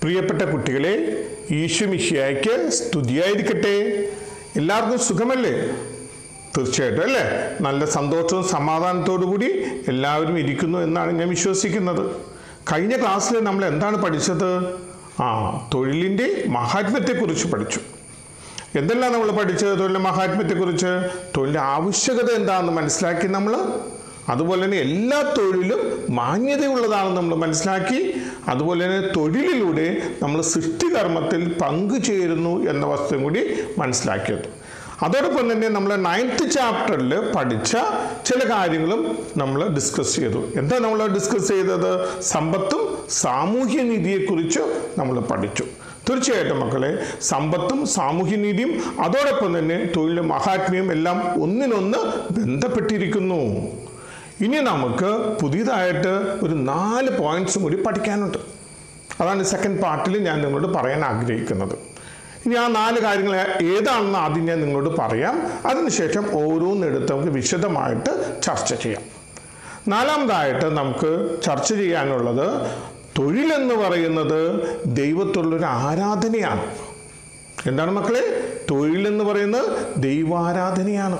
പ്രിയപ്പെട്ട കുട്ടികളെ, ഈശോ മിശിഹായ്ക്ക് സ്തുതിയായിരിക്കട്ടെ. എല്ലാവർക്കും സുഖമല്ലേ? തീർച്ചയായിട്ടും അല്ലേ? നല്ല സന്തോഷവും സമാധാനത്തോടു കൂടി എല്ലാവരും ഇരിക്കുന്നു എന്നാണ് ഞാൻ വിശ്വസിക്കുന്നത്. കഴിഞ്ഞ ക്ലാസ്സിൽ നമ്മൾ എന്താണ് പഠിച്ചത്? തൊഴിലിൻ്റെ മഹാത്മ്യത്തെക്കുറിച്ച് പഠിച്ചു. എന്തെല്ലാം നമ്മൾ പഠിച്ചത്? തൊഴിലിൻ്റെ മഹാത്മ്യത്തെക്കുറിച്ച്, തൊഴിലിൻ്റെ ആവശ്യകത എന്താണെന്ന് മനസ്സിലാക്കി നമ്മൾ. അതുപോലെ തന്നെ എല്ലാ തൊഴിലും മാന്യതയുള്ളതാണെന്ന് നമ്മൾ മനസ്സിലാക്കി. അതുപോലെ തന്നെ തൊഴിലിലൂടെ നമ്മൾ സൃഷ്ടികർമ്മത്തിൽ പങ്കുചേരുന്നു എന്ന വസ്തുവും കൂടി മനസ്സിലാക്കിയത്. അതോടൊപ്പം തന്നെ നമ്മൾ 9th ചാപ്റ്ററിൽ പഠിച്ച ചില കാര്യങ്ങളും നമ്മൾ ഡിസ്കസ് ചെയ്തു. എന്താ നമ്മൾ ഡിസ്കസ് ചെയ്തത്? സമ്പത്തും സാമൂഹ്യ നീതിയെക്കുറിച്ച് നമ്മൾ പഠിച്ചു. തീർച്ചയായിട്ടും മക്കളെ, സമ്പത്തും സാമൂഹ്യനീതിയും അതോടൊപ്പം തന്നെ തൊഴിലും മഹാത്മ്യവും എല്ലാം ഒന്നിനൊന്ന് ബന്ധപ്പെട്ടിരിക്കുന്നു. ഇനി നമുക്ക് പുതിയതായിട്ട് ഒരു 4 പോയിന്റ്സും കൂടി പഠിക്കാനുണ്ട്. അതാണ് സെക്കൻഡ് പാർട്ടിൽ ഞാൻ നിങ്ങളോട് പറയാൻ ആഗ്രഹിക്കുന്നത്. ഇനി ആ 4 കാര്യങ്ങൾ ഏതാണെന്ന് ആദ്യം ഞാൻ നിങ്ങളോട് പറയാം. അതിനുശേഷം ഓരോന്നെടുത്ത് നമുക്ക് വിശദമായിട്ട് ചർച്ച ചെയ്യാം. 4ാമതായിട്ട് നമുക്ക് ചർച്ച ചെയ്യാനുള്ളത്, തൊഴിലെന്ന് പറയുന്നത് ദൈവത്തോടുള്ളൊരു ആരാധനയാണ്. എന്താണ് മക്കളെ? തൊഴിലെന്ന് പറയുന്നത് ദൈവാരാധനയാണ്.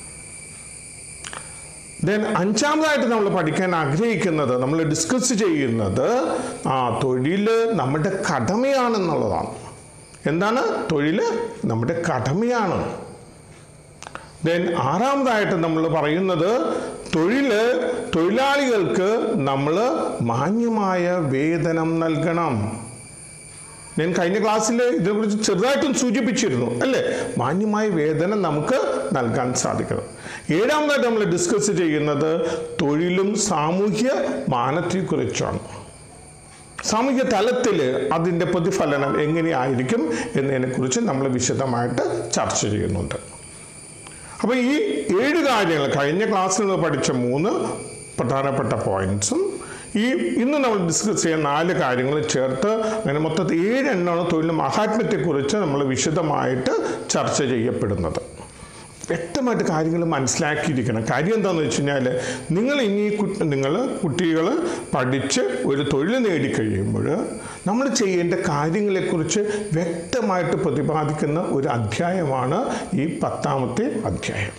ദെൻ 5ാമതായിട്ട് നമ്മൾ പഠിക്കാൻ ആഗ്രഹിക്കുന്നത്, നമ്മൾ ഡിസ്കസ് ചെയ്യുന്നത്, തൊഴിൽ നമ്മുടെ കടമയാണെന്നുള്ളതാണ്. എന്താണ്? തൊഴിൽ നമ്മുടെ കടമയാണ്. ദെൻ 6ാമതായിട്ട് നമ്മൾ പറയുന്നത്, തൊഴിലാളികൾക്ക് നമ്മൾ മാന്യമായ വേതനം നൽകണം. ഞാൻ കഴിഞ്ഞ ക്ലാസ്സിൽ ഇതിനെക്കുറിച്ച് ചെറുതായിട്ടും സൂചിപ്പിച്ചിരുന്നു അല്ലേ? മാന്യമായ വേതനം നമുക്ക് നൽകാൻ സാധിക്കണം. 7ാമതായിട്ട് നമ്മൾ ഡിസ്കസ് ചെയ്യുന്നത് തൊഴിലും സാമൂഹ്യ മാനത്തെക്കുറിച്ചാണ്. സാമൂഹ്യ തലത്തിൽ അതിൻ്റെ പ്രതിഫലനം എങ്ങനെയായിരിക്കും എന്നതിനെക്കുറിച്ച് നമ്മൾ വിശദമായിട്ട് ചർച്ച ചെയ്യുന്നുണ്ട്. അപ്പോൾ ഈ 7 കാര്യങ്ങൾ കഴിഞ്ഞ ക്ലാസ്സിൽ നമ്മൾ പഠിച്ച 3 പ്രധാനപ്പെട്ട പോയിന്റ്സും ഇന്ന് നമ്മൾ ഡിസ്കസ് ചെയ്യുന്ന 4 കാര്യങ്ങൾ ചേർത്ത് അങ്ങനെ മൊത്തത്തിൽ 7 എണ്ണമാണ് തൊഴിൽ മഹാത്മ്യത്തെക്കുറിച്ച് നമ്മൾ വിശദമായിട്ട് ചർച്ച ചെയ്യപ്പെടുന്നത്. വ്യക്തമായിട്ട് കാര്യങ്ങൾ മനസ്സിലാക്കിയിരിക്കണം. കാര്യം എന്താണെന്ന് വെച്ച് കഴിഞ്ഞാൽ, നിങ്ങൾ കുട്ടികൾ പഠിച്ച് ഒരു തൊഴിൽ നേടിക്കഴിയുമ്പോൾ നമ്മൾ ചെയ്യേണ്ട കാര്യങ്ങളെക്കുറിച്ച് വ്യക്തമായിട്ട് പ്രതിപാദിക്കുന്ന ഒരു അധ്യായമാണ് ഈ 10ാമത്തെ അധ്യായം.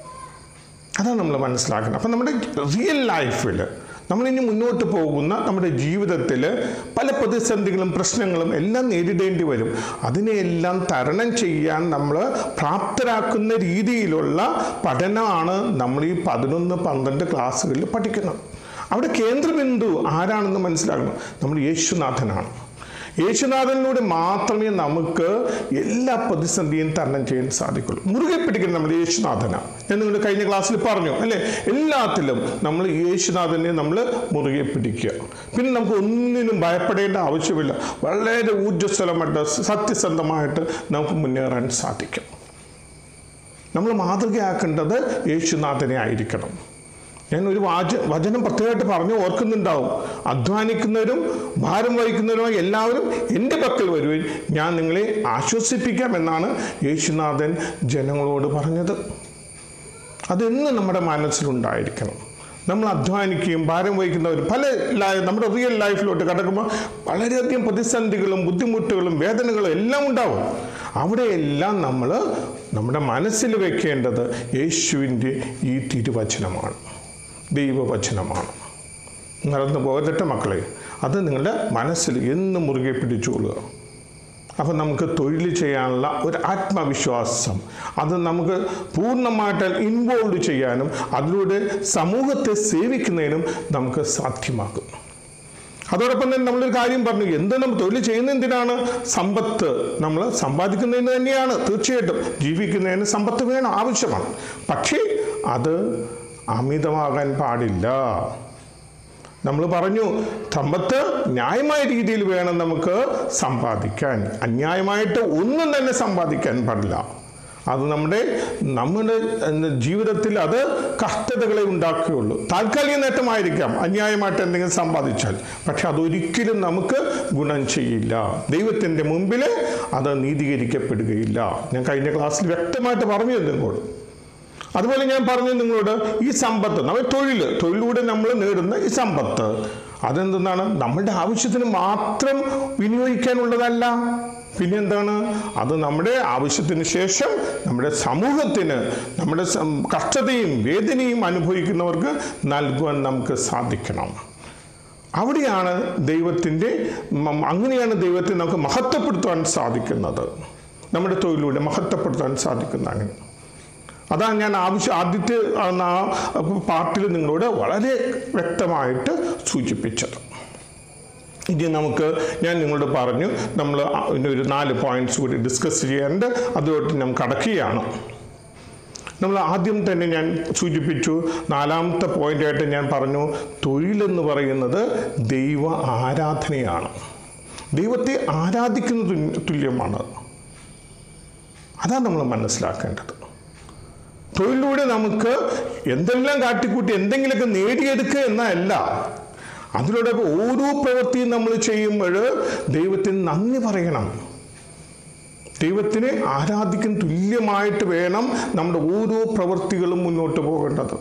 അതാണ് നമ്മൾ മനസ്സിലാക്കുന്നത്. അപ്പം നമ്മുടെ റിയൽ ലൈഫിൽ നമ്മളിനി മുന്നോട്ട് പോകുന്ന നമ്മുടെ ജീവിതത്തിൽ പല പ്രതിസന്ധികളും പ്രശ്നങ്ങളും എല്ലാം നേരിടേണ്ടി വരും. അതിനെയെല്ലാം തരണം ചെയ്യാൻ നമ്മൾ പ്രാപ്തരാക്കുന്ന രീതിയിലുള്ള പഠനമാണ് നമ്മൾ ഈ 11, 12 ക്ലാസ്സുകളിൽ പഠിക്കുന്നത്. അവിടെ കേന്ദ്രബിന്ദു ആരാണെന്ന് മനസ്സിലാക്കണം. നമ്മൾ യേശുനാഥനാണ്. യേശുനാഥനിലൂടെ മാത്രമേ നമുക്ക് എല്ലാ പ്രതിസന്ധിയും തരണം ചെയ്യാൻ സാധിക്കുള്ളൂ. മുറുകെ പിടിക്കുന്നത് നമ്മൾ യേശുനാഥനാണ്. ഞാൻ നിങ്ങളുടെ കഴിഞ്ഞ ക്ലാസ്സിൽ പറഞ്ഞു അല്ലേ? എല്ലാത്തിലും നമ്മൾ യേശുനാഥനെ നമ്മൾ മുറുകെ പിടിക്കുക. പിന്നെ നമുക്ക് ഒന്നിനും ഭയപ്പെടേണ്ട ആവശ്യമില്ല. വളരെ ഊർജ്ജസ്വലമായിട്ട് സത്യസന്ധമായിട്ട് നമുക്ക് മുന്നേറാൻ സാധിക്കും. നമ്മൾ മാതൃകയാക്കേണ്ടത് യേശുനാഥനെ ആയിരിക്കണം. ഞാൻ ഒരു വചനം പ്രത്യേകമായിട്ട് പറഞ്ഞു ഓർക്കുന്നുണ്ടാവും. അധ്വാനിക്കുന്നവരും ഭാരം വഹിക്കുന്നവരുമായി എല്ലാവരും എൻ്റെ പക്കൽ വരുവാൻ, ഞാൻ നിങ്ങളെ ആശ്വസിപ്പിക്കാം എന്നാണ് യേശുനാഥൻ ജനങ്ങളോട് പറഞ്ഞത്. അതെന്നും നമ്മുടെ മനസ്സിലുണ്ടായിരിക്കണം. നമ്മൾ അധ്വാനിക്കുകയും ഭാരം വഹിക്കുന്നവരും നമ്മുടെ റിയൽ ലൈഫിലോട്ട് കടക്കുമ്പോൾ വളരെയധികം പ്രതിസന്ധികളും ബുദ്ധിമുട്ടുകളും വേദനകളും എല്ലാം ഉണ്ടാവും. അവിടെയെല്ലാം നമ്മൾ നമ്മുടെ മനസ്സിൽ വെക്കേണ്ടത് യേശുവിൻ്റെ ഈ തിരുവചനമാണ്, ദൈവവചനമാണ്. മറന്നു പോകട്ടെ മക്കളെ. അത് നിങ്ങളുടെ മനസ്സിൽ എന്നും മുറുകെ പിടിച്ചുകൊള്ളുക. അപ്പം നമുക്ക് തൊഴിൽ ചെയ്യാനുള്ള ഒരു ആത്മവിശ്വാസം, അത് നമുക്ക് പൂർണ്ണമായിട്ട് ഇൻവോൾവ് ചെയ്യാനും അതിലൂടെ സമൂഹത്തെ സേവിക്കുന്നതിനും നമുക്ക് സാധ്യമാക്കും. അതോടൊപ്പം തന്നെ നമ്മളൊരു കാര്യം പറഞ്ഞു, നമ്മൾ തൊഴിൽ ചെയ്യുന്ന എന്തിനാണ്? സമ്പത്ത് നമ്മൾ സമ്പാദിക്കുന്നതിന് തന്നെയാണ്. തീർച്ചയായിട്ടും ജീവിക്കുന്നതിന് സമ്പത്ത് വേണം, ആവശ്യമാണ്. പക്ഷേ അത് അമിതമാകാൻ പാടില്ല. നമ്മൾ പറഞ്ഞു, സമ്പത്ത് ന്യായമായ രീതിയിൽ വേണം നമുക്ക് സമ്പാദിക്കാൻ. അന്യായമായിട്ട് ഒന്നും തന്നെ സമ്പാദിക്കാൻ പാടില്ല. അത് നമ്മുടെ ജീവിതത്തിൽ അത് കഷ്ടതകളെ ഉണ്ടാക്കുകയുള്ളൂ. താൽക്കാലിക നേട്ടമായിരിക്കാം അന്യായമായിട്ട് എന്തെങ്കിലും സമ്പാദിച്ചാൽ, പക്ഷെ അതൊരിക്കലും നമുക്ക് ഗുണം ചെയ്യില്ല. ദൈവത്തിൻ്റെ മുമ്പിൽ അത് നീതീകരിക്കപ്പെടുകയില്ല. ഞാൻ കഴിഞ്ഞ ക്ലാസ്സിൽ വ്യക്തമായിട്ട് പറഞ്ഞു നിങ്ങളോട്. അതുപോലെ ഞാൻ പറഞ്ഞു നിങ്ങളോട്, ഈ സമ്പത്ത്, നമ്മൾ തൊഴിലിലൂടെ നമ്മൾ നേടുന്ന ഈ സമ്പത്ത് അതെന്താണ്? നമ്മുടെ ആവശ്യത്തിന് മാത്രം വിനിയോഗിക്കാനുള്ളതല്ല. പിന്നെന്താണ്? അത് നമ്മുടെ ആവശ്യത്തിന് ശേഷം നമ്മുടെ സമൂഹത്തിന്, നമ്മുടെ കഷ്ടതയും വേദനയും അനുഭവിക്കുന്നവർക്ക് നൽകുവാൻ നമുക്ക് സാധിക്കണം. അവിടെയാണ് അങ്ങനെയാണ് ദൈവത്തെ നമുക്ക് മഹത്വപ്പെടുത്താൻ സാധിക്കുന്നത്. നമ്മുടെ തൊഴിലൂടെ മഹത്വപ്പെടുത്താൻ സാധിക്കുന്ന അങ്ങനെ. അതാണ് ഞാൻ ആദ്യത്തെ പാർട്ടിൽ നിങ്ങളോട് വളരെ വ്യക്തമായിട്ട് സൂചിപ്പിച്ചത്. ഇനി ഞാൻ നിങ്ങളോട് പറഞ്ഞു, നമ്മൾ ഒരു 4 പോയിന്റ്സ് കൂടി ഡിസ്കസ് ചെയ്യാനുണ്ട്. അതുകൊണ്ട് ഞാൻ കടക്കുകയാണ്. നമ്മൾ ആദ്യം തന്നെ ഞാൻ സൂചിപ്പിച്ചു, 4ാമത്തെ പോയിന്റായിട്ട് ഞാൻ പറഞ്ഞു, തൊഴിലെന്ന് പറയുന്നത് ദൈവ ആരാധനയാണ്. ദൈവത്തെ ആരാധിക്കുന്ന തുല്യമാണ്. അതാണ് നമ്മൾ മനസ്സിലാക്കേണ്ടത്. തൊഴിലിലൂടെ നമുക്ക് എന്തെല്ലാം കാട്ടിക്കൂട്ടി എന്തെങ്കിലുമൊക്കെ നേടിയെടുക്കുക എന്നല്ല. അതിലൂടെ ഓരോ പ്രവൃത്തിയും നമ്മൾ ചെയ്യുമ്പോൾ ദൈവത്തിന് നന്ദി പറയണം. ദൈവത്തിനെ ആരാധിക്കുന്ന തുല്യമായിട്ട് വേണം നമ്മുടെ ഓരോ പ്രവൃത്തികളും മുന്നോട്ട് പോകേണ്ടത്.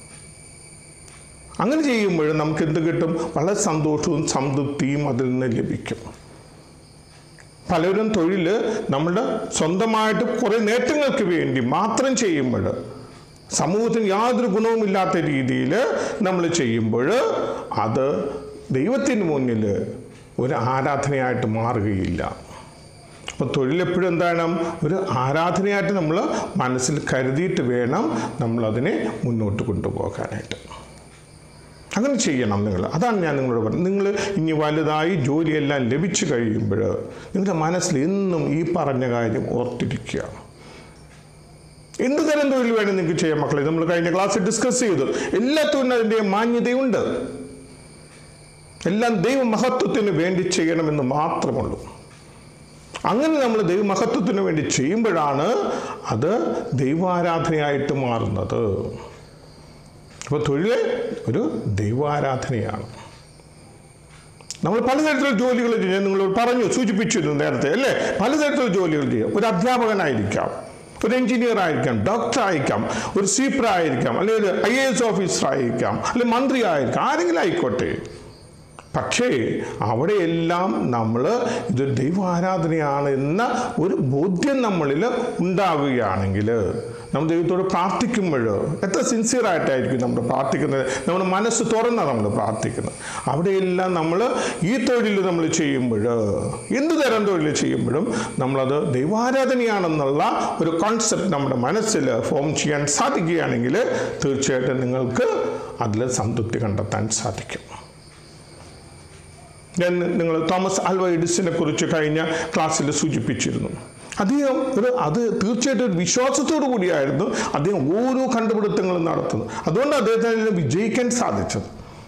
അങ്ങനെ ചെയ്യുമ്പോൾ നമുക്ക് എന്ത് കിട്ടും? വളരെ സന്തോഷവും സംതൃപ്തിയും അതിൽ നിന്ന് ലഭിക്കും. പലരും തൊഴിൽ നമ്മുടെ സ്വന്തമായിട്ട് കുറേ നേട്ടങ്ങൾക്ക് വേണ്ടി മാത്രം ചെയ്യുമ്പോൾ, സമൂഹത്തിന് യാതൊരു ഗുണവുമില്ലാത്ത രീതിയിൽ നമ്മൾ ചെയ്യുമ്പോൾ അത് ദൈവത്തിന് മുന്നിൽ ഒരു ആരാധനയായിട്ട് മാറുകയില്ല. അപ്പോൾ തൊഴിലെപ്പോഴും എന്താണ്? ഒരു ആരാധനയായിട്ട് നമ്മൾ മനസ്സിൽ കരുതിയിട്ട് വേണം നമ്മളതിനെ മുന്നോട്ട് കൊണ്ടുപോകാനായിട്ട്. അങ്ങനെ ചെയ്യണം നിങ്ങൾ. അതാണ് ഞാൻ നിങ്ങളോട് പറഞ്ഞത്. നിങ്ങൾ ഇനി വലുതായി ജോലിയെല്ലാം ലഭിച്ചു കഴിയുമ്പോൾ നിങ്ങളുടെ മനസ്സിൽ എന്നും ഈ പറഞ്ഞ കാര്യം ഓർത്തിരിക്കുക. എന്ത് തരം തൊഴിൽ വേണം നിങ്ങൾക്ക് ചെയ്യാം മക്കളെ? നമ്മൾ കഴിഞ്ഞ ക്ലാസ്സിൽ ഡിസ്കസ് ചെയ്തു. എല്ലാത്തിനും അതിൻ്റെ മാന്യതയുണ്ട്. എല്ലാം ദൈവമഹത്വത്തിന് വേണ്ടി ചെയ്യണമെന്ന് മാത്രമുള്ളൂ. അങ്ങനെ നമ്മൾ ദൈവമഹത്വത്തിന് വേണ്ടി ചെയ്യുമ്പോഴാണ് അത് ദൈവാരാധനയായിട്ട് മാറുന്നത്. അപ്പോൾ തൊഴിൽ ഒരു ദൈവാരാധനയാണ്. നമ്മൾ പലതരത്തിലുള്ള ജോലികൾ ചെയ്യാൻ നിങ്ങളോട് സൂചിപ്പിച്ചിരുന്നു നേരത്തെ, അല്ലേ? പലതരത്തിലുള്ള ജോലികൾ ചെയ്യാം. ഒരു അധ്യാപകനായിരിക്കാം, ഒരു എഞ്ചിനീയർ ആയിരിക്കാം, ഡോക്ടർ ആയിരിക്കാം, ഒരു സ്വീപ്പർ ആയിരിക്കാം, അല്ലെങ്കിൽ ഒരു IAS ഓഫീസർ ആയിരിക്കാം, അല്ലെങ്കിൽ മന്ത്രി ആയിരിക്കാം, ആരെങ്കിലും ആയിക്കോട്ടെ. പക്ഷേ അവിടെയെല്ലാം നമ്മൾ ഇതൊരു ദൈവാരാധനയാണ് എന്ന ഒരു ബോധ്യം നമ്മളിൽ ഉണ്ടാവുകയാണെങ്കിൽ, നമ്മൾ ദൈവത്തോട് പ്രാർത്ഥിക്കുമ്പോൾ എത്ര സിൻസിയറായിട്ടായിരിക്കും നമ്മൾ പ്രാർത്ഥിക്കുന്നത്, നമ്മുടെ മനസ്സ് തുറന്നാണ് നമ്മൾ പ്രാർത്ഥിക്കുന്നത്. അവിടെയെല്ലാം നമ്മൾ ഈ തൊഴിൽ നമ്മൾ ചെയ്യുമ്പോൾ, എന്ത് തരം തൊഴിൽ ചെയ്യുമ്പോഴും നമ്മളത് ദൈവാരാധനയാണെന്നുള്ള ഒരു കോൺസെപ്റ്റ് നമ്മുടെ മനസ്സിൽ ഫോം ചെയ്യാൻ സാധിക്കുകയാണെങ്കിൽ തീർച്ചയായിട്ടും നിങ്ങൾക്ക് അതിൽ സംതൃപ്തി കണ്ടെത്താൻ സാധിക്കും. നിങ്ങൾ തോമസ് ആൽവ എഡിസനെ കുറിച്ച് കഴിഞ്ഞ ക്ലാസ്സിൽ സൂചിപ്പിച്ചിരുന്നു. അദ്ദേഹം അത് തീർച്ചയായിട്ടും ഒരു വിശ്വാസത്തോടു കൂടിയായിരുന്നു അദ്ദേഹം ഓരോ കണ്ടുപിടുത്തങ്ങളും നടത്തുന്നത്. അതുകൊണ്ട് അദ്ദേഹത്തിന് വിജയിക്കാൻ സാധിച്ചത്.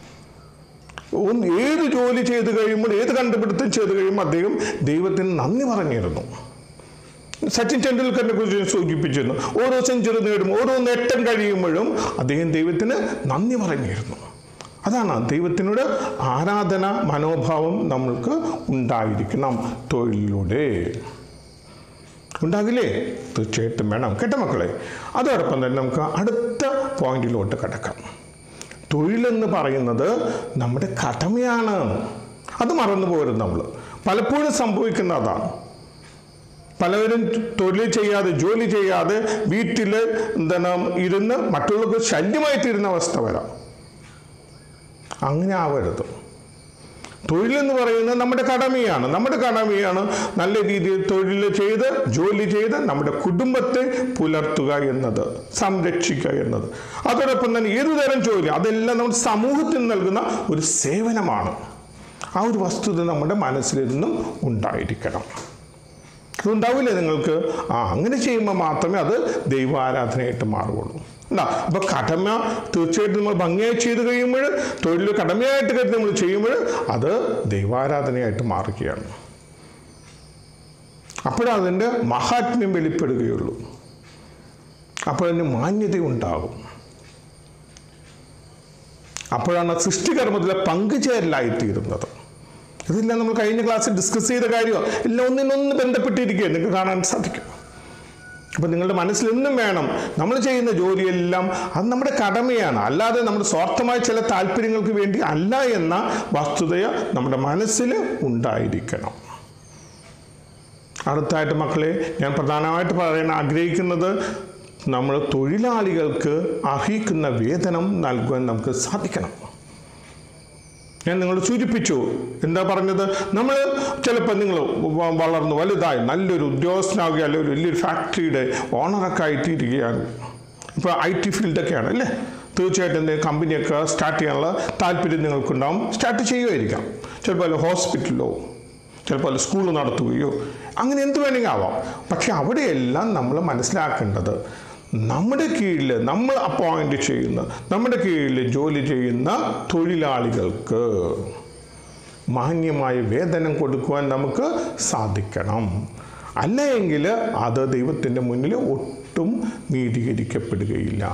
ഏത് ജോലി ചെയ്ത് കഴിയുമ്പോൾ, ഏത് കണ്ടുപിടുത്തം ചെയ്ത് കഴിയുമ്പോൾ അദ്ദേഹം ദൈവത്തിന് നന്ദി പറഞ്ഞിരുന്നു. സച്ചിൻ ടെണ്ടുൽക്കറിനെ കുറിച്ച് സൂചിപ്പിച്ചിരുന്നു. ഓരോ സെഞ്ചുറി നേടും, ഓരോ നേട്ടം കഴിയുമ്പോഴും അദ്ദേഹം ദൈവത്തിന് നന്ദി പറഞ്ഞിരുന്നു. അതാണ് ദൈവത്തിനോട് ആരാധന മനോഭാവം നമ്മൾക്ക് ഉണ്ടായിരിക്കണം. തൊഴിലിലൂടെ ഉണ്ടാകില്ലേ? തീർച്ചയായിട്ടും വേണം കേട്ടോ മക്കളെ. അതോടൊപ്പം തന്നെ നമുക്ക് അടുത്ത പോയിന്റിലോട്ട് കിടക്കാം. തൊഴിലെന്ന് പറയുന്നത് നമ്മുടെ കടമയാണ്. അത് മറന്നു പോകരുത്. നമ്മൾ പലപ്പോഴും സംഭവിക്കുന്ന അതാണ്. പലവരും തൊഴിൽ ചെയ്യാതെ, ജോലി ചെയ്യാതെ വീട്ടിൽ ഇരുന്ന് മറ്റുള്ളവർക്ക് ശല്യമായി തീരുന്ന അവസ്ഥ വരാം. അങ്ങനെ ആവരുത്. തൊഴിലെന്ന് പറയുന്നത് നമ്മുടെ കടമയാണ്. നല്ല രീതിയിൽ തൊഴിൽ ചെയ്ത്, ജോലി ചെയ്ത് നമ്മുടെ കുടുംബത്തെ പുലർത്തുക എന്നത്, സംരക്ഷിക്കുക എന്നത്. അതോടൊപ്പം തന്നെ ഏതുതരം ജോലി, അതെല്ലാം നമ്മുടെ സമൂഹത്തിന് നൽകുന്ന ഒരു സേവനമാണ്. ആ ഒരു വസ്തുത നമ്മുടെ മനസ്സിലിരുന്നും ഉണ്ടായിരിക്കണം. അതുണ്ടാവില്ലേ നിങ്ങൾക്ക്? അങ്ങനെ ചെയ്യുമ്പോൾ മാത്രമേ അത് ദൈവാരാധനയായിട്ട് മാറുകയുള്ളൂ. അപ്പൊ കടമ തീർച്ചയായിട്ടും നമ്മൾ ഭംഗിയായി ചെയ്ത് കഴിയുമ്പോൾ, തൊഴിൽ കടമയായിട്ട് കരുതി നമ്മൾ ചെയ്യുമ്പോൾ അത് ദൈവാരാധനയായിട്ട് മാറുകയാണ്. അപ്പോഴതിൻ്റെ മഹാത്മ്യം വെളിപ്പെടുകയുള്ളൂ. അപ്പോഴതിന് മാന്യത ഉണ്ടാകും. അപ്പോഴാണ് സൃഷ്ടികർമ്മത്തിലെ പങ്കുചേരലായിത്തീരുന്നത്. ഇതെല്ലാം നമ്മൾ കഴിഞ്ഞ ക്ലാസ്സിൽ ഡിസ്കസ് ചെയ്ത കാര്യമാണ്. എല്ലാം ഒന്നിനൊന്ന് ബന്ധപ്പെട്ടിരിക്കുക നിങ്ങൾക്ക് കാണാൻ സാധിക്കും. അപ്പം നിങ്ങളുടെ മനസ്സിൽ എന്നും വേണം, നമ്മൾ ചെയ്യുന്ന ജോലിയെല്ലാം അത് നമ്മുടെ കടമയാണ്, അല്ലാതെ നമ്മുടെ സ്വാർത്ഥമായ ചില താല്പര്യങ്ങൾക്ക് വേണ്ടി അല്ല എന്ന വസ്തുത നമ്മുടെ മനസ്സിൽ ഉണ്ടായിരിക്കണം. അടുത്തായിട്ട് മക്കളെ, ഞാൻ പ്രധാനമായിട്ട് പറയാൻ ആഗ്രഹിക്കുന്നത്, നമ്മൾ തൊഴിലാളികൾക്ക് അർഹിക്കുന്ന വേതനം നൽകുവാൻ നമുക്ക് സാധിക്കണം. ഞാൻ നിങ്ങൾ സൂചിപ്പിച്ചു, എന്താ പറഞ്ഞത്, നമ്മൾ ചിലപ്പോൾ നിങ്ങൾ വളർന്നു വലുതായി നല്ലൊരു ഉദ്യോഗസ്ഥനാകുക, അല്ലെങ്കിൽ വലിയൊരു ഫാക്ടറിയുടെ ഓണറൊക്കെ ആയിട്ടിരിക്കുകയാണ്. ഇപ്പോൾ IT ഫീൽഡൊക്കെയാണ് അല്ലേ, തീർച്ചയായിട്ടും എന്തെങ്കിലും കമ്പനിയൊക്കെ സ്റ്റാർട്ട് ചെയ്യാനുള്ള താല്പര്യം നിങ്ങൾക്കുണ്ടാവും, സ്റ്റാർട്ട് ചെയ്യുമായിരിക്കാം. ചിലപ്പോൾ ഹോസ്പിറ്റലോ ചിലപ്പോൾ സ്കൂൾ നടത്തുകയോ അങ്ങനെ എന്ത് വേണമെങ്കിൽ ആവാം. പക്ഷെ അവിടെയെല്ലാം നമ്മൾ മനസ്സിലാക്കേണ്ടത്, നമ്മുടെ കീഴിൽ നമ്മൾ അപ്പോയിൻ്റ് ചെയ്യുന്ന, നമ്മുടെ കീഴിൽ ജോലി ചെയ്യുന്ന തൊഴിലാളികൾക്ക് മാന്യമായ വേതനം കൊടുക്കുവാൻ നമുക്ക് സാധിക്കണം. അല്ലെങ്കിൽ അത് ദൈവത്തിൻ്റെ മുന്നിൽ ഒട്ടും നീതീകരിക്കപ്പെടുകയില്ല.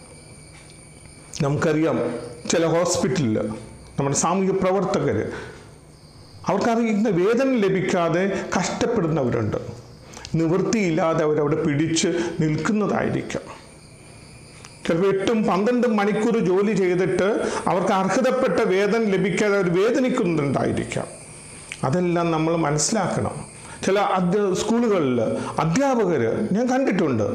നമുക്കറിയാം, ചില ഹോസ്പിറ്റലിൽ നമ്മുടെ സാമൂഹിക പ്രവർത്തകർ അവർക്കറിയുന്ന വേതനം ലഭിക്കാതെ കഷ്ടപ്പെടുന്നവരുണ്ട്. നിവൃത്തിയില്ലാതെ അവരവിടെ പിടിച്ച് നിൽക്കുന്നതായിരിക്കാം. ചിലപ്പോൾ 8-12 മണിക്കൂർ ജോലി ചെയ്തിട്ട് അവർക്ക് അർഹതപ്പെട്ട വേതനം ലഭിക്കാതെ അവർ വേദനിക്കുന്നുണ്ടായിരിക്കാം. അതെല്ലാം നമ്മൾ മനസ്സിലാക്കണം. ചില സ്കൂളുകളിൽ അധ്യാപകർ ഞാൻ കണ്ടിട്ടുണ്ട്,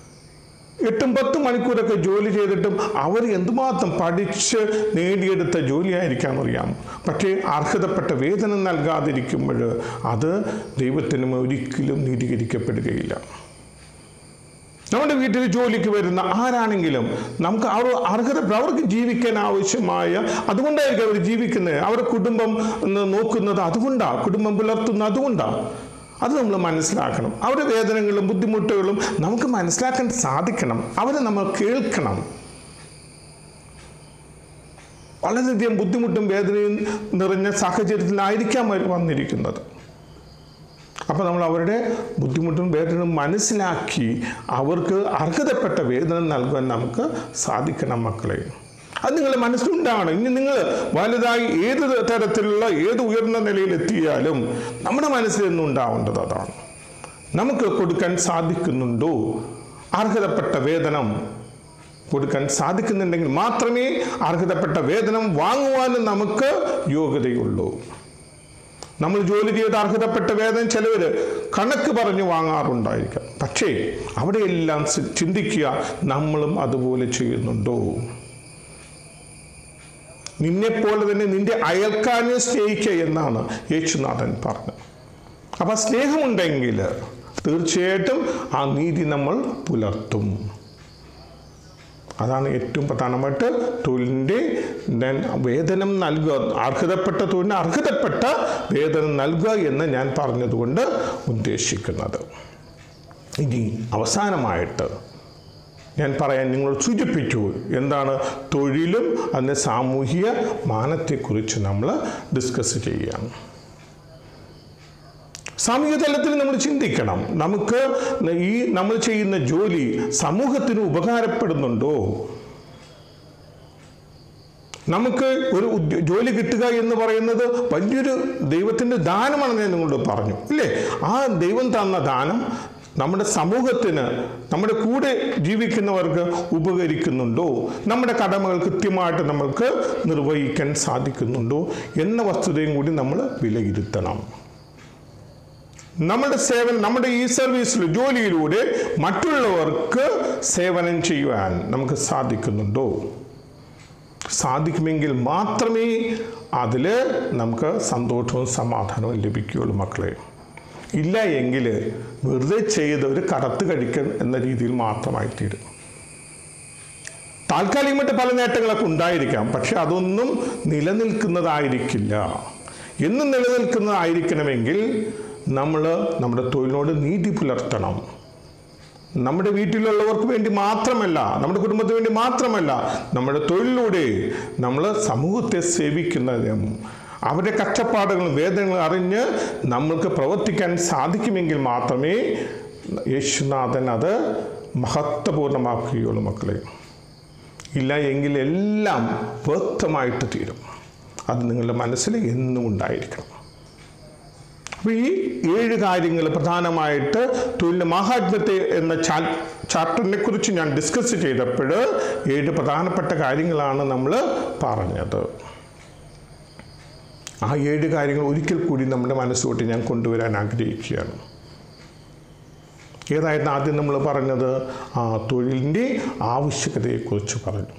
8-10 മണിക്കൂറൊക്കെ ജോലി ചെയ്തിട്ടും അവർ എന്തുമാത്രം പഠിച്ച് നേടിയെടുത്ത ജോലിയായിരിക്കാം അറിയാം. പക്ഷേ അർഹതപ്പെട്ട വേതനം നൽകാതിരിക്കുമ്പോൾ അത് ദൈവത്തിനും ഒരിക്കലും നീതീകരിക്കപ്പെടുകയില്ല. നമ്മുടെ വീട്ടിൽ ജോലിക്ക് വരുന്ന ആരാണെങ്കിലും നമുക്ക് അവർക്ക് ജീവിക്കാൻ ആവശ്യമായ, അതുകൊണ്ടായിരിക്കും അവർ ജീവിക്കുന്നത്, അവരുടെ കുടുംബം നോക്കുന്നത് അതുകൊണ്ടാണ്, കുടുംബം പുലർത്തുന്നത് അതുകൊണ്ടാണ്. അത് നമ്മൾ മനസ്സിലാക്കണം. അവരുടെ വേദനകളും ബുദ്ധിമുട്ടുകളും നമുക്ക് മനസ്സിലാക്കാൻ സാധിക്കണം. അവരെ നമ്മൾ കേൾക്കണം. വളരെയധികം ബുദ്ധിമുട്ടും വേദനയും നിറഞ്ഞ സാഹചര്യത്തിലായിരിക്കാം അവർ വന്നിരിക്കുന്നത്. അപ്പോൾ നമ്മൾ അവരുടെ ബുദ്ധിമുട്ടും വേദനയും മനസ്സിലാക്കി അവർക്ക് അർഹതപ്പെട്ട വേതനം നൽകാൻ നമുക്ക് സാധിക്കണം മക്കളെ. അത് നിങ്ങളുടെ മനസ്സിലുണ്ടാവണം. ഇനി നിങ്ങൾ വലുതായി ഏത് തരത്തിലുള്ള ഏത് ഉയർന്ന നിലയിലെത്തിയാലും നമ്മുടെ മനസ്സിൽ നിന്നും ഉണ്ടാവേണ്ടത് അതാണ്. നമുക്ക് കൊടുക്കാൻ സാധിക്കുന്നുണ്ടോ? അർഹതപ്പെട്ട വേതനം കൊടുക്കാൻ സാധിക്കുന്നുണ്ടെങ്കിൽ മാത്രമേ അർഹതപ്പെട്ട വേതനം വാങ്ങുവാനും നമുക്ക് യോഗ്യതയുള്ളൂ. നമ്മൾ ജോലി ചെയ്ത് അർഹതപ്പെട്ട വേതനം ചിലവർ കണക്ക് പറഞ്ഞു വാങ്ങാറുണ്ടായിരിക്കാം. പക്ഷേ അവിടെയെല്ലാം ചിന്തിക്കുക, നമ്മളും അതുപോലെ ചെയ്യുന്നുണ്ടോ? നിന്നെപ്പോലെ തന്നെ നിന്റെ അയൽക്കാരനെ സ്നേഹിക്കുക എന്നാണ് യേശുനാഥൻ പറഞ്ഞത്. അപ്പം സ്നേഹമുണ്ടെങ്കിൽ തീർച്ചയായിട്ടും ആ നീതി നമ്മൾ പുലർത്തും. അതാണ് ഏറ്റവും പ്രധാനമായിട്ട് തൊഴിലിൻ്റെ വേതനം നൽകുക, അർഹതപ്പെട്ട തൊഴിലിന് അർഹതപ്പെട്ട വേതനം നൽകുക എന്ന് ഞാൻ പറഞ്ഞതുകൊണ്ട് ഉദ്ദേശിക്കുന്നത്. ഇനി അവസാനമായിട്ട് ഞാൻ പറയാൻ നിങ്ങളോട് സൂചിപ്പിച്ചു, എന്താണ് തൊഴിലും അതിൻ്റെ സാമൂഹിക മാനത്തെക്കുറിച്ച് നമ്മൾ ഡിസ്കസ് ചെയ്യുകയാണ്. സാമൂഹിക തലത്തിൽ നമ്മൾ ചിന്തിക്കണം, നമുക്ക് ഈ നമ്മൾ ചെയ്യുന്ന ജോലി സമൂഹത്തിന് ഉപകാരപ്പെടുന്നുണ്ടോ? നമുക്ക് ഒരു ജോലി കിട്ടുക എന്ന് പറയുന്നത് വലിയൊരു ദൈവത്തിൻ്റെ ദാനമാണെന്ന് ഞാൻ നിങ്ങളോട് പറഞ്ഞു ഇല്ലേ? ആ ദൈവം തന്ന ദാനം നമ്മുടെ സമൂഹത്തിന്, നമ്മുടെ കൂടെ ജീവിക്കുന്നവർക്ക് ഉപകരിക്കുന്നുണ്ടോ? നമ്മുടെ കടമകൾ കൃത്യമായിട്ട് നമ്മൾക്ക് നിർവഹിക്കാൻ സാധിക്കുന്നുണ്ടോ എന്ന വസ്തുതയും കൂടി നമ്മൾ വിലയിരുത്തണം. നമ്മുടെ സേവനം, നമ്മുടെ ഈ സർവീസിൽ ജോലിയിലൂടെ മറ്റുള്ളവർക്ക് സേവനം ചെയ്യുവാൻ നമുക്ക് സാധിക്കുന്നുണ്ടോ? സാധിക്കുമെങ്കിൽ മാത്രമേ അതിൽ നമുക്ക് സന്തോഷവും സമാധാനവും ലഭിക്കുകയുള്ളൂ മക്കളെ. ഇല്ല എങ്കിൽ വെറുതെ ചെയ്ത് ഒരു കടത്ത് കഴിക്കൽ എന്ന രീതിയിൽ മാത്രമായി തീരും. താൽക്കാലികമായിട്ട് പല നേട്ടങ്ങളൊക്കെ ഉണ്ടായിരിക്കാം, പക്ഷെ അതൊന്നും നിലനിൽക്കുന്നതായിരിക്കില്ല. എന്നും നിലനിൽക്കുന്നതായിരിക്കണമെങ്കിൽ നമ്മൾ നമ്മുടെ തൊഴിലിനോട് നീതി പുലർത്തണം. നമ്മുടെ വീട്ടിലുള്ളവർക്ക് വേണ്ടി മാത്രമല്ല, നമ്മുടെ കുടുംബത്തിന് വേണ്ടി മാത്രമല്ല, നമ്മുടെ തൊഴിലിലൂടെ നമ്മൾ സമൂഹത്തെ സേവിക്കുന്നതും അവരുടെ കഷ്ടപ്പാടുകളും വേദനകളും അറിഞ്ഞ് നമ്മൾക്ക് പ്രവർത്തിക്കാൻ സാധിക്കുമെങ്കിൽ മാത്രമേ യേശുനാഥൻ അത് മഹത്വപൂർണ്ണമാക്കുകയുള്ളൂ മക്കളെ. ഇല്ല എങ്കിൽ എല്ലാം വ്യക്തമായിട്ട് തീരും. അത് നിങ്ങളുടെ മനസ്സിൽ എന്നും ഉണ്ടായിരിക്കണം. അപ്പോൾ ഈ 7 കാര്യങ്ങൾ പ്രധാനമായിട്ട് തൊഴിലിൻ്റെ മാഹാത്മ്യത്തെ എന്ന ചാപ്റ്ററിനെ കുറിച്ച് ഞാൻ ഡിസ്കസ് ചെയ്തപ്പോൾ 7 പ്രധാനപ്പെട്ട കാര്യങ്ങളാണ് നമ്മൾ പറഞ്ഞത്. ആ 7 കാര്യങ്ങൾ ഒരിക്കൽ കൂടി നമ്മുടെ മനസ്സിലോട്ട് ഞാൻ കൊണ്ടുവരാൻ ആഗ്രഹിക്കുകയാണ്. ഏതായിരുന്നു ആദ്യം നമ്മൾ പറഞ്ഞത്? തൊഴിലിൻ്റെ ആവശ്യകതയെക്കുറിച്ച് പറഞ്ഞു.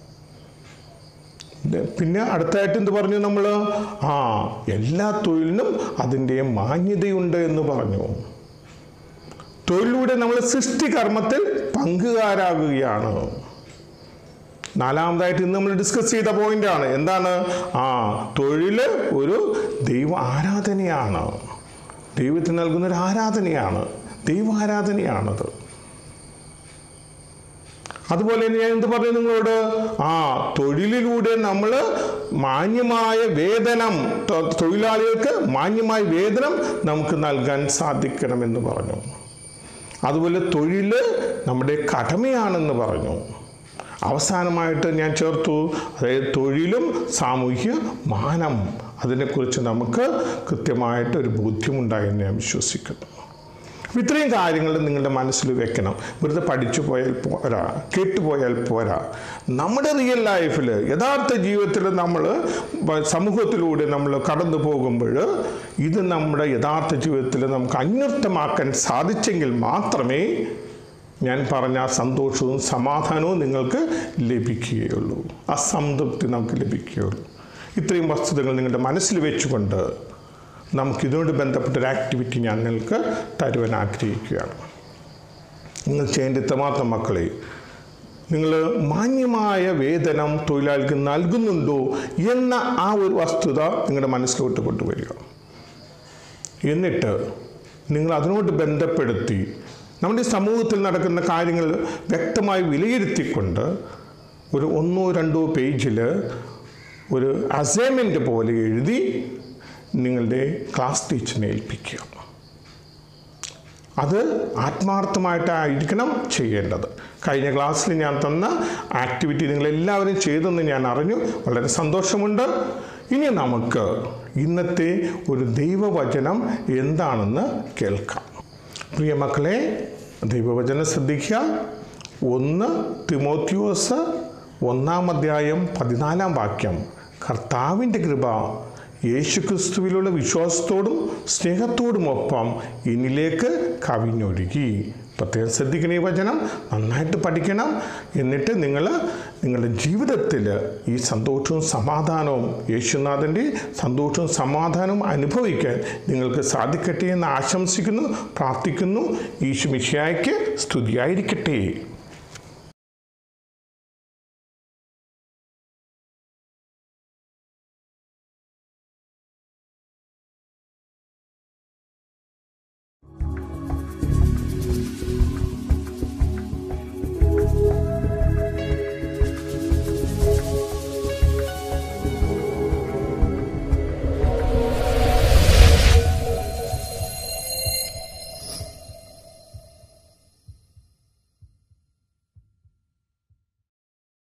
പിന്നെ അടുത്തായിട്ട് എന്ത് പറഞ്ഞു നമ്മൾ? എല്ലാ തൊഴിലിനും അതിൻ്റെ മാന്യതയുണ്ട് എന്ന് പറഞ്ഞു. തൊഴിലിലൂടെ നമ്മൾ സൃഷ്ടികർമ്മത്തിൽ പങ്കുകാരാകുകയാണ്. 4ാമതായിട്ട് ഇന്ന് നമ്മൾ ഡിസ്കസ് ചെയ്ത പോയിന്റാണ്. എന്താണ്? തൊഴിൽ ഒരു ദൈവ ആരാധനയാണ്. ദൈവത്തിന് നൽകുന്നൊരു ആരാധനയാണ്, ദൈവാരാധനയാണത്. അതുപോലെ തന്നെ ഞാൻ എന്ത് പറഞ്ഞു നിങ്ങളോട്? തൊഴിലിലൂടെ നമ്മൾ മാന്യമായ വേതനം, തൊഴിലാളികൾക്ക് മാന്യമായ വേതനം നമുക്ക് നൽകാൻ സാധിക്കണമെന്ന് പറഞ്ഞു. അതുപോലെ തൊഴിൽ നമ്മുടെ കടമയാണെന്ന് പറഞ്ഞു. അവസാനമായിട്ട് ഞാൻ ചേർത്തു, അതായത് തൊഴിലും സാമൂഹ്യ മാനം, അതിനെക്കുറിച്ച് നമുക്ക് കൃത്യമായിട്ടൊരു ബോധ്യമുണ്ടായെന്ന് ഞാൻ വിശ്വസിക്കുന്നു. ഇത്രയും കാര്യങ്ങൾ നിങ്ങളുടെ മനസ്സിൽ വെക്കണം. വെറുതെ പഠിച്ചു പോയാൽ പോരാ, കേട്ടുപോയാൽ പോരാ. നമ്മുടെ റിയൽ ലൈഫിൽ, യഥാർത്ഥ ജീവിതത്തിൽ നമ്മൾ സമൂഹത്തിലൂടെ നമ്മൾ കടന്നു പോകുമ്പോൾ ഇത് നമ്മുടെ യഥാർത്ഥ ജീവിതത്തിൽ നമുക്ക് അന്വർത്ഥമാക്കാൻ സാധിച്ചെങ്കിൽ മാത്രമേ ഞാൻ പറഞ്ഞ സന്തോഷവും സമാധാനവും നിങ്ങൾക്ക് ലഭിക്കുകയുള്ളൂ, ആ സംതൃപ്തി നമുക്ക് ലഭിക്കുകയുള്ളൂ. ഇത്രയും വസ്തുതകൾ നിങ്ങളുടെ മനസ്സിൽ വെച്ചുകൊണ്ട് നമുക്കിതുകൊണ്ട് ബന്ധപ്പെട്ടൊരു ആക്ടിവിറ്റി ഞാൻ നിങ്ങൾക്ക് തരുവാൻ ആഗ്രഹിക്കുകയാണ്. നിങ്ങൾ ചെയ്യേണ്ട ഇത്രമാത്രം മക്കളെ, നിങ്ങൾ മാന്യമായ വേതനം തൊഴിലാളിക്ക് നൽകുന്നുണ്ടോ എന്ന ആ ഒരു വസ്തുത നിങ്ങളുടെ മനസ്സിലോട്ട് കൊണ്ടുവരിക. എന്നിട്ട് നിങ്ങൾ അതിനോട് ബന്ധപ്പെടുത്തി നമ്മുടെ സമൂഹത്തിൽ നടക്കുന്ന കാര്യങ്ങൾ വ്യക്തമായി വിലയിരുത്തിക്കൊണ്ട് ഒരു 1-2 പേജിൽ ഒരു അസൈൻമെൻറ്റ് പോലെ എഴുതി നിങ്ങളുടെ ക്ലാസ് ടീച്ചറിനെ ഏൽപ്പിക്കുക. അത് ആത്മാർത്ഥമായിട്ടായിരിക്കണം ചെയ്യേണ്ടത്. കഴിഞ്ഞ ക്ലാസ്സിൽ ഞാൻ തന്ന ആക്ടിവിറ്റി നിങ്ങളെല്ലാവരും ചെയ്തെന്ന് ഞാൻ അറിഞ്ഞു, വളരെ സന്തോഷമുണ്ട്. ഇനി നമുക്ക് ഇന്നത്തെ ഒരു ദൈവവചനം എന്താണെന്ന് കേൾക്കാം. പ്രിയ മക്കളെ, ദൈവവചനം ശ്രദ്ധിക്കുക. 1 തിമോത്തിയോസ് 1-ാം അധ്യായം 14-ാം വാക്യം. കർത്താവിൻ്റെ കൃപ യേശുക്രിസ്തുവിലുള്ള വിശ്വാസത്തോടും സ്നേഹത്തോടുമൊപ്പം എന്നിലേക്ക് കവിഞ്ഞൊഴുകി. പ്രത്യേകം ശ്രദ്ധിക്കണം, ഈ വചനം നന്നായിട്ട് പഠിക്കണം. എന്നിട്ട് നിങ്ങളുടെ ജീവിതത്തിൽ ഈ സന്തോഷവും സമാധാനവും, യേശുനാഥൻ്റെ സന്തോഷവും സമാധാനവും അനുഭവിക്കാൻ നിങ്ങൾക്ക് സാധിക്കട്ടെ എന്ന് ആശംസിക്കുന്നു, പ്രാർത്ഥിക്കുന്നു. ഈശോ മിശിഹായ്ക്ക് സ്തുതിയായിരിക്കട്ടെ.